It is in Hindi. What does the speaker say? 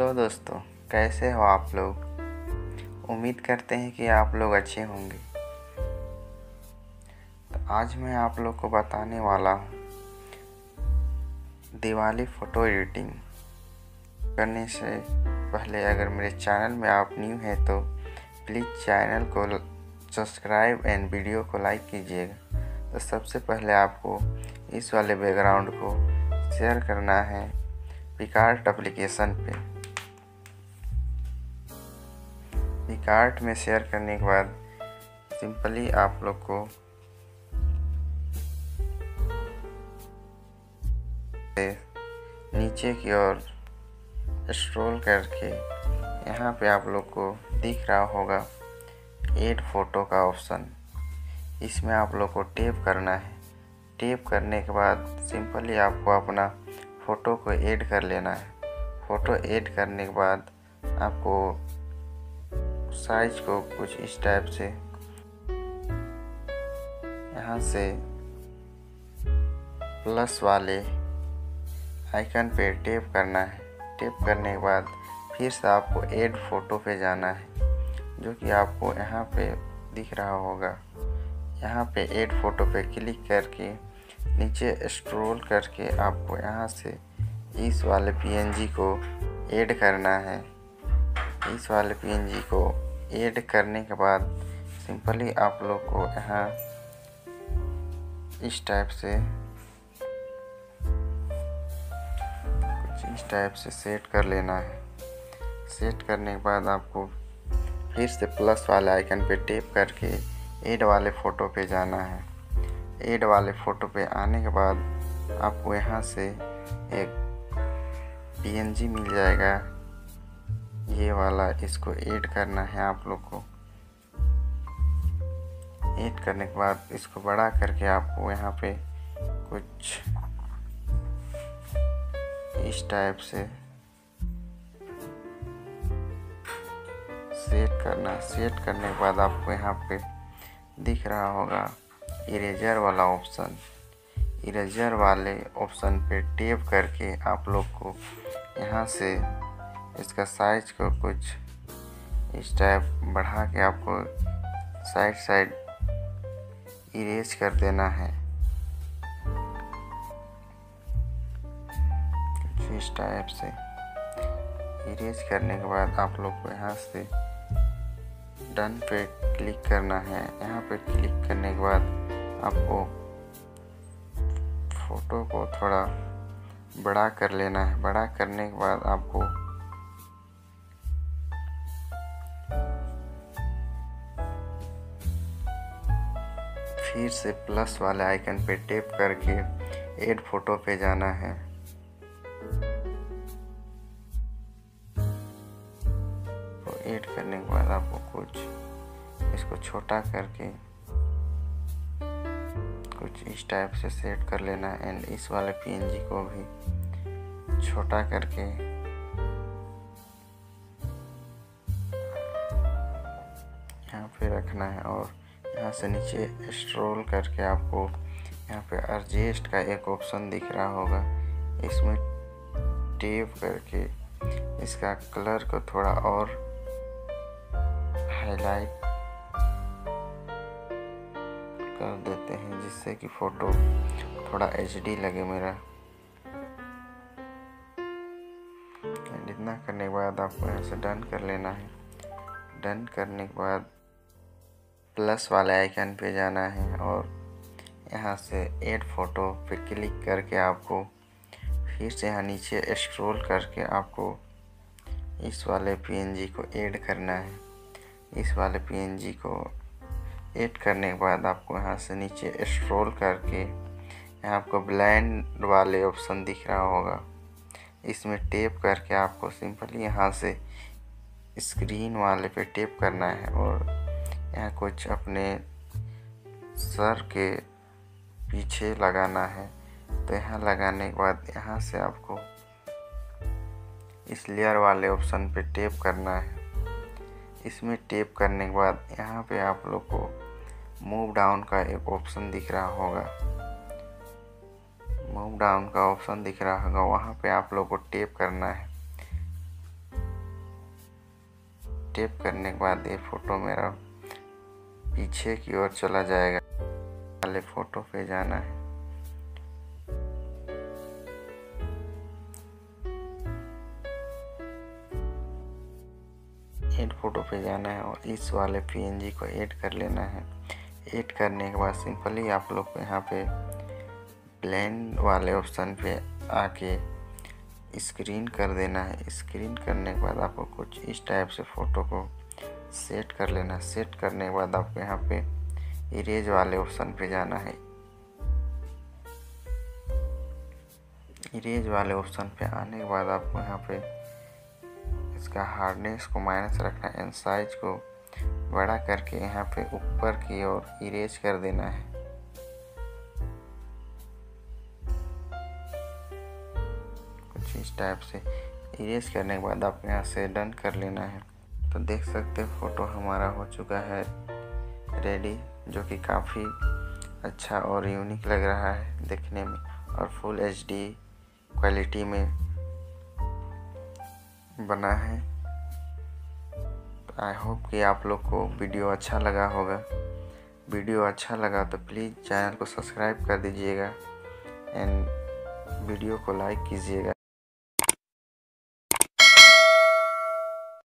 हेलो दोस्तों, कैसे हो आप लोग। उम्मीद करते हैं कि आप लोग अच्छे होंगे। तो आज मैं आप लोग को बताने वाला हूँ दिवाली फ़ोटो एडिटिंग करने से पहले अगर मेरे चैनल में आप न्यू हैं तो प्लीज़ चैनल को सब्सक्राइब एंड वीडियो को लाइक कीजिएगा। तो सबसे पहले आपको इस वाले बैकग्राउंड को शेयर करना है पिकआर्ट एप्लीकेशन पे। पिकआर्ट में शेयर करने के बाद सिंपली आप लोग को नीचे की ओर स्क्रॉल करके यहाँ पे आप लोग को दिख रहा होगा ऐड फोटो का ऑप्शन। इसमें आप लोग को टैप करना है। टैप करने के बाद सिंपली आपको अपना फ़ोटो को ऐड कर लेना है। फ़ोटो ऐड करने के बाद आपको साइज को कुछ इस टाइप से यहाँ से प्लस वाले आइकन पे टैप करना है। टैप करने के बाद फिर से आपको ऐड फोटो पे जाना है, जो कि आपको यहाँ पे दिख रहा होगा। यहाँ पे ऐड फोटो पे क्लिक करके नीचे स्क्रॉल करके आपको यहाँ से इस वाले पीएनजी को ऐड करना है। इस वाले पीएनजी को ऐड करने के बाद सिंपली आप लोग को यहाँ इस टाइप से सेट कर लेना है। सेट करने के बाद आपको फिर से प्लस वाले आइकन पे टैप करके ऐड वाले फ़ोटो पे जाना है। ऐड वाले फ़ोटो पे आने के बाद आपको यहाँ से एक पीएनजी मिल जाएगा, ये वाला। इसको ऐड करना है आप लोग को। ऐड करने के बाद इसको बड़ा करके आपको यहाँ पे कुछ इस टाइप से सेट करना। सेट करने के बाद आपको यहाँ पे दिख रहा होगा इरेजर वाला ऑप्शन। इरेजर वाले ऑप्शन पे टैप करके आप लोग को यहाँ से इसका साइज को कुछ इस टाइप बढ़ा के आपको साइड इरेज कर देना है। कुछ इस टाइप से इरेज करने के बाद आप लोग को यहाँ से डन पे क्लिक करना है। यहाँ पे क्लिक करने के बाद आपको फ़ोटो को थोड़ा बड़ा कर लेना है। बड़ा करने के बाद आपको फिर से प्लस वाले आइकन पे टैप करके ऐड फोटो पे जाना है। तो ऐड करने के बाद आपको कुछ इसको छोटा करके कुछ इस टाइप से सेट कर लेना है। एंड इस वाले पीएनजी को भी छोटा करके यहाँ पे रखना है। और यहाँ से नीचे स्क्रॉल करके आपको यहाँ पे एडजस्ट का एक ऑप्शन दिख रहा होगा। इसमें टैप करके इसका कलर को थोड़ा और हाईलाइट कर देते हैं, जिससे कि फ़ोटो थोड़ा एचडी लगे मेरा। इतना करने के बाद आपको यहाँ से डन कर लेना है। डन करने के बाद प्लस वाले आइकन पे जाना है और यहाँ से ऐड फोटो पे क्लिक करके आपको फिर से यहाँ नीचे स्क्रॉल करके आपको इस वाले पीएनजी को ऐड करना है। इस वाले पीएनजी को ऐड करने के बाद आपको यहाँ से नीचे स्क्रॉल करके यहाँ आपको ब्लेंड वाले ऑप्शन दिख रहा होगा। इसमें टैप करके आपको सिंपली यहाँ से स्क्रीन वाले पे टैप करना है और यहाँ कुछ अपने सर के पीछे लगाना है। तो यहाँ लगाने के बाद यहाँ से आपको इस लेयर वाले ऑप्शन पे टैप करना है। इसमें टैप करने के बाद यहाँ पे आप लोग को मूव डाउन का एक ऑप्शन दिख रहा होगा। मूव डाउन का ऑप्शन दिख रहा होगा, वहाँ पे आप लोग को टैप करना है। स्टेप करने के बाद ये फ़ोटो मेरा पीछे की ओर चला जाएगा। वाले फ़ोटो पे जाना है, ऐड फ़ोटो पे जाना है और इस वाले PNG को ऐड कर लेना है। ऐड करने के बाद सिंपली आप लोग को यहाँ पे ब्लेंड वाले ऑप्शन पे आके स्क्रीन कर देना है। स्क्रीन करने के बाद आपको कुछ इस टाइप से फ़ोटो को सेट कर लेना है। सेट करने के बाद आपको यहाँ पे इरेज वाले ऑप्शन पे जाना है। इरेज वाले ऑप्शन पे आने के बाद आपको यहाँ पे इसका हार्डनेस को माइनस रखना है एंड साइज को बड़ा करके यहाँ पे ऊपर की ओर इरेज कर देना है। कुछ इस टाइप से इरेज करने के बाद आप यहाँ से डन कर लेना है। तो देख सकते हैं फ़ोटो हमारा हो चुका है रेडी, जो कि काफ़ी अच्छा और यूनिक लग रहा है देखने में और फुल HD क्वालिटी में बना है। आई होप कि आप लोग को वीडियो अच्छा लगा होगा। वीडियो अच्छा लगा तो प्लीज़ चैनल को सब्सक्राइब कर दीजिएगा एंड वीडियो को लाइक कीजिएगा।